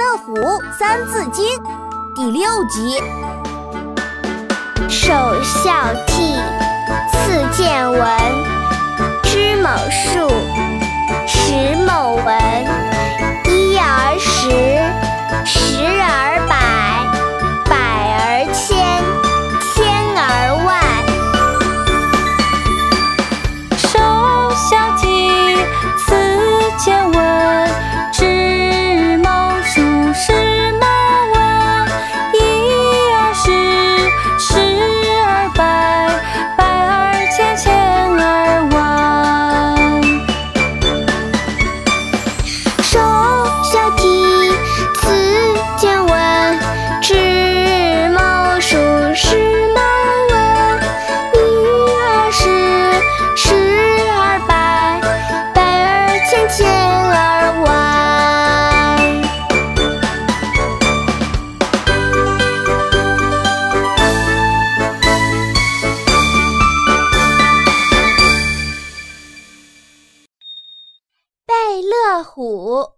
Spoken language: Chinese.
乐虎三字经第6集。 首孝悌，次见闻，知某数，识某文。一而十，十而百，百而千，千而万。 首孝悌，次见闻，知某数，识某文。一而十，十而百，百而千，千而万。 首孝悌，次见闻，知某数，识某文。一而十，十而百，百而千，千而万。贝乐虎。